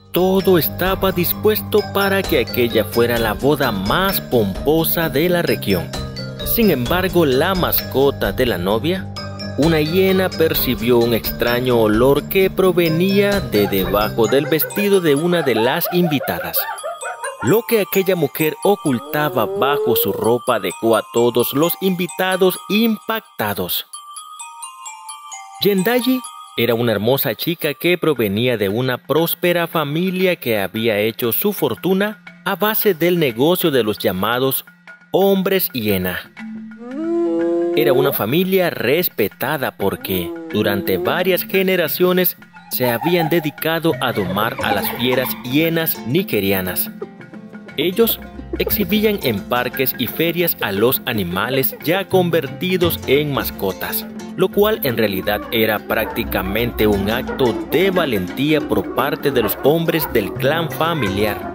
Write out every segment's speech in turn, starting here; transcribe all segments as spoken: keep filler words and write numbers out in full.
todo estaba dispuesto para que aquella fuera la boda más pomposa de la región. Sin embargo, la mascota de la novia, una hiena, percibió un extraño olor que provenía de debajo del vestido de una de las invitadas. Lo que aquella mujer ocultaba bajo su ropa dejó a todos los invitados impactados. Yendayi era una hermosa chica que provenía de una próspera familia que había hecho su fortuna a base del negocio de los llamados hombres hiena. Era una familia respetada porque durante varias generaciones se habían dedicado a domar a las fieras hienas nigerianas. Ellos exhibían en parques y ferias a los animales ya convertidos en mascotas, lo cual en realidad era prácticamente un acto de valentía por parte de los hombres del clan familiar.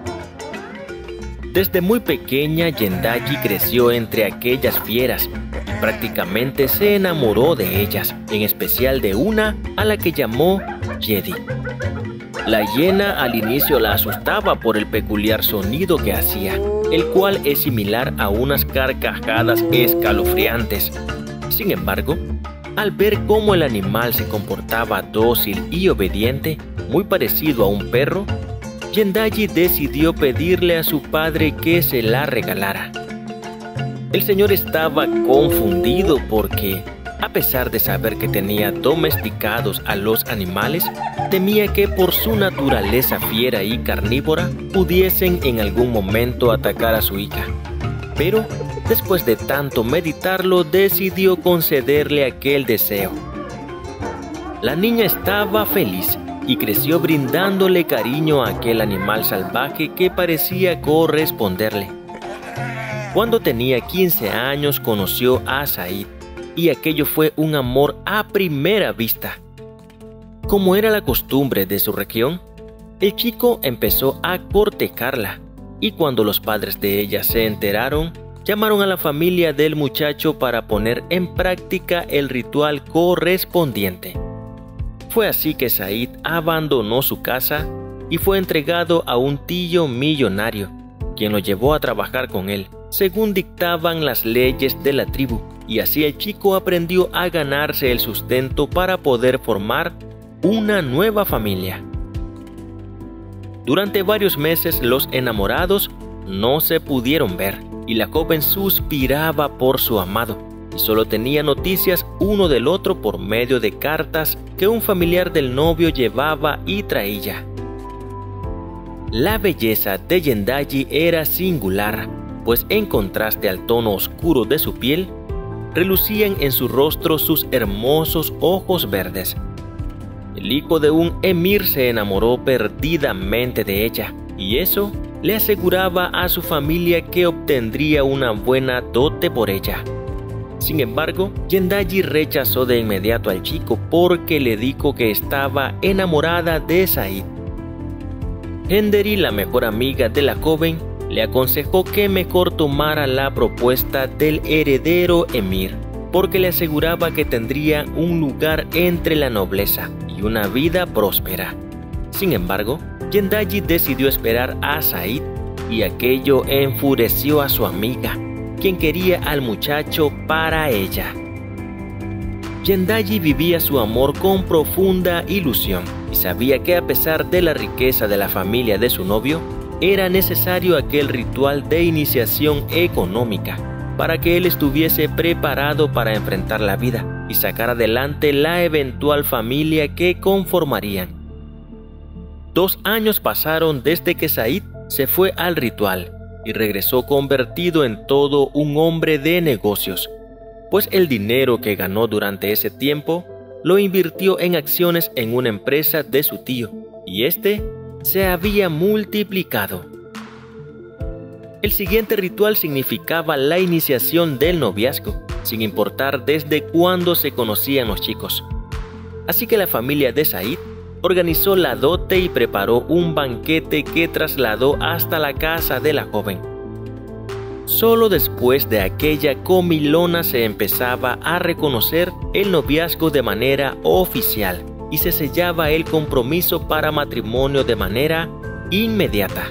Desde muy pequeña, Yendayi creció entre aquellas fieras y prácticamente se enamoró de ellas, en especial de una a la que llamó Yedi. La hiena al inicio la asustaba por el peculiar sonido que hacía, el cual es similar a unas carcajadas escalofriantes. Sin embargo, al ver cómo el animal se comportaba dócil y obediente, muy parecido a un perro, Yendayi decidió pedirle a su padre que se la regalara. El señor estaba confundido porque, a pesar de saber que tenía domesticados a los animales, temía que por su naturaleza fiera y carnívora pudiesen en algún momento atacar a su hija. Pero, después de tanto meditarlo, decidió concederle aquel deseo. La niña estaba feliz y creció brindándole cariño a aquel animal salvaje que parecía corresponderle. Cuando tenía quince años conoció a Said y aquello fue un amor a primera vista. Como era la costumbre de su región, el chico empezó a cortejarla y cuando los padres de ella se enteraron, llamaron a la familia del muchacho para poner en práctica el ritual correspondiente. Fue así que Said abandonó su casa y fue entregado a un tío millonario, quien lo llevó a trabajar con él, según dictaban las leyes de la tribu, y así el chico aprendió a ganarse el sustento para poder formar una nueva familia. Durante varios meses los enamorados no se pudieron ver y la joven suspiraba por su amado y solo tenía noticias uno del otro por medio de cartas que un familiar del novio llevaba y traía. La belleza de Yendayi era singular, pues en contraste al tono oscuro de su piel, relucían en su rostro sus hermosos ojos verdes. El hijo de un emir se enamoró perdidamente de ella, y eso le aseguraba a su familia que obtendría una buena dote por ella. Sin embargo, Yendayi rechazó de inmediato al chico porque le dijo que estaba enamorada de Said. Henderi, la mejor amiga de la joven, le aconsejó que mejor tomara la propuesta del heredero emir, porque le aseguraba que tendría un lugar entre la nobleza y una vida próspera. Sin embargo, Yendayi decidió esperar a Said y aquello enfureció a su amiga, quien quería al muchacho para ella. Yendayi vivía su amor con profunda ilusión y sabía que a pesar de la riqueza de la familia de su novio, era necesario aquel ritual de iniciación económica para que él estuviese preparado para enfrentar la vida y sacar adelante la eventual familia que conformarían. Dos años pasaron desde que Said se fue al ritual y regresó convertido en todo un hombre de negocios, pues el dinero que ganó durante ese tiempo lo invirtió en acciones en una empresa de su tío, y este se había multiplicado. El siguiente ritual significaba la iniciación del noviazgo, sin importar desde cuándo se conocían los chicos. Así que la familia de Said organizó la dote y preparó un banquete que trasladó hasta la casa de la joven. Solo después de aquella comilona se empezaba a reconocer el noviazgo de manera oficial y se sellaba el compromiso para matrimonio de manera inmediata.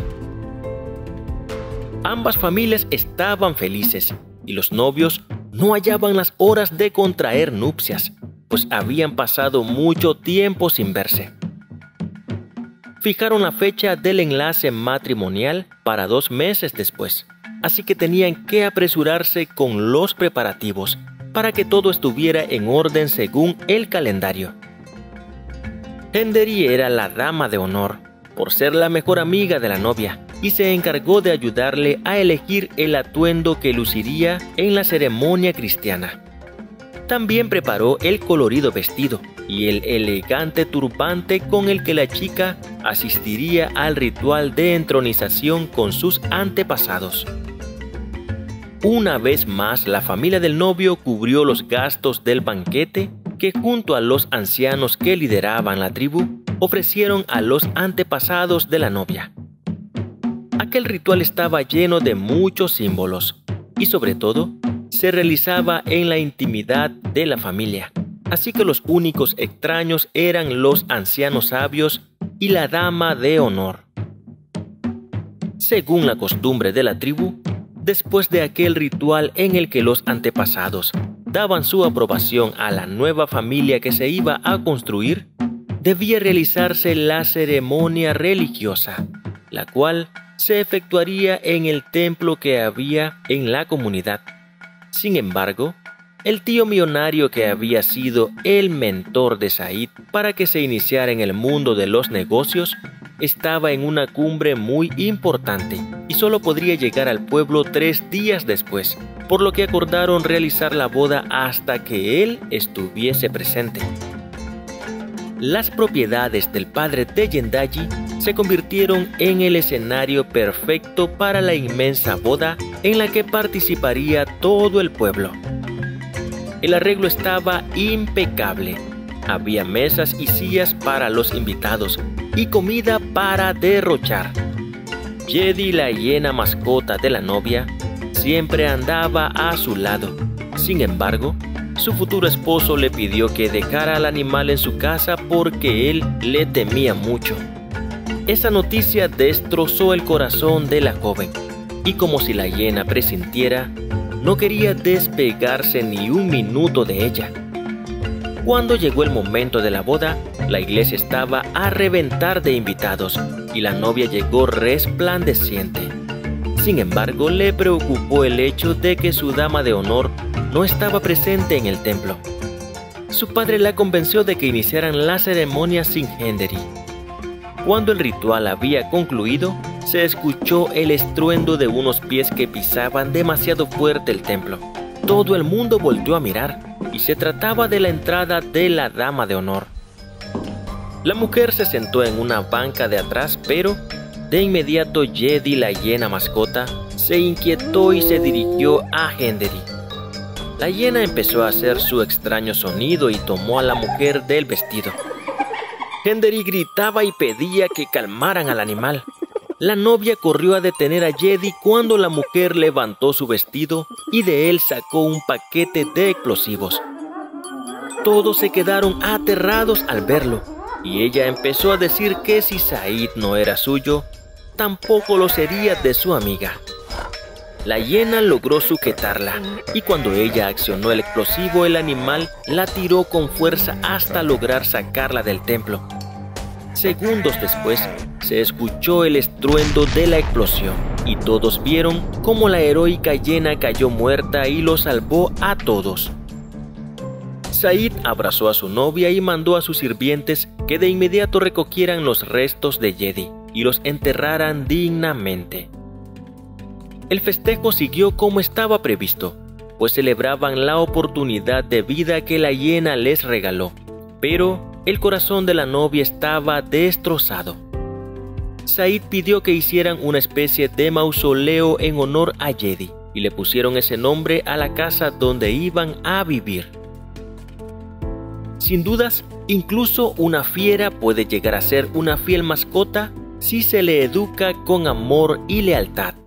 Ambas familias estaban felices y los novios no hallaban las horas de contraer nupcias, pues habían pasado mucho tiempo sin verse. Fijaron la fecha del enlace matrimonial para dos meses después, así que tenían que apresurarse con los preparativos para que todo estuviera en orden según el calendario. Henderi era la dama de honor, por ser la mejor amiga de la novia, y se encargó de ayudarle a elegir el atuendo que luciría en la ceremonia cristiana. También preparó el colorido vestido y el elegante turbante con el que la chica asistiría al ritual de entronización con sus antepasados. Una vez más, la familia del novio cubrió los gastos del banquete que, junto a los ancianos que lideraban la tribu, ofrecieron a los antepasados de la novia. Aquel ritual estaba lleno de muchos símbolos y, sobre todo, se realizaba en la intimidad de la familia, así que los únicos extraños eran los ancianos sabios y la dama de honor. Según la costumbre de la tribu, después de aquel ritual en el que los antepasados daban su aprobación a la nueva familia que se iba a construir, debía realizarse la ceremonia religiosa, la cual se efectuaría en el templo que había en la comunidad. Sin embargo, el tío millonario que había sido el mentor de Said para que se iniciara en el mundo de los negocios estaba en una cumbre muy importante y solo podría llegar al pueblo tres días después, por lo que acordaron realizar la boda hasta que él estuviese presente. Las propiedades del padre de Yendayi se convirtieron en el escenario perfecto para la inmensa boda en la que participaría todo el pueblo. El arreglo estaba impecable. Había mesas y sillas para los invitados y comida para derrochar. Yedi, la hiena mascota de la novia, siempre andaba a su lado. Sin embargo, su futuro esposo le pidió que dejara al animal en su casa porque él le temía mucho. Esa noticia destrozó el corazón de la joven, y como si la hiena presintiera, no quería despegarse ni un minuto de ella. Cuando llegó el momento de la boda, la iglesia estaba a reventar de invitados y la novia llegó resplandeciente. Sin embargo, le preocupó el hecho de que su dama de honor no estaba presente en el templo. Su padre la convenció de que iniciaran la ceremonia sin Henderi. Cuando el ritual había concluido, se escuchó el estruendo de unos pies que pisaban demasiado fuerte el templo. Todo el mundo volteó a mirar, y se trataba de la entrada de la dama de honor. La mujer se sentó en una banca de atrás, pero de inmediato Yedi, la hiena mascota, se inquietó y se dirigió a Henderi. La hiena empezó a hacer su extraño sonido y tomó a la mujer del vestido. Henderi gritaba y pedía que calmaran al animal. La novia corrió a detener a Yedi cuando la mujer levantó su vestido y de él sacó un paquete de explosivos. Todos se quedaron aterrados al verlo, y ella empezó a decir que si Said no era suyo, tampoco lo sería de su amiga. La hiena logró sujetarla, y cuando ella accionó el explosivo, el animal la tiró con fuerza hasta lograr sacarla del templo. Segundos después, se escuchó el estruendo de la explosión, y todos vieron cómo la heroica hiena cayó muerta y lo salvó a todos. Said abrazó a su novia y mandó a sus sirvientes que de inmediato recogieran los restos de Yedi y los enterraran dignamente. El festejo siguió como estaba previsto, pues celebraban la oportunidad de vida que la hiena les regaló, pero el corazón de la novia estaba destrozado. Said pidió que hicieran una especie de mausoleo en honor a Yedi y le pusieron ese nombre a la casa donde iban a vivir. Sin dudas, incluso una fiera puede llegar a ser una fiel mascota si se le educa con amor y lealtad.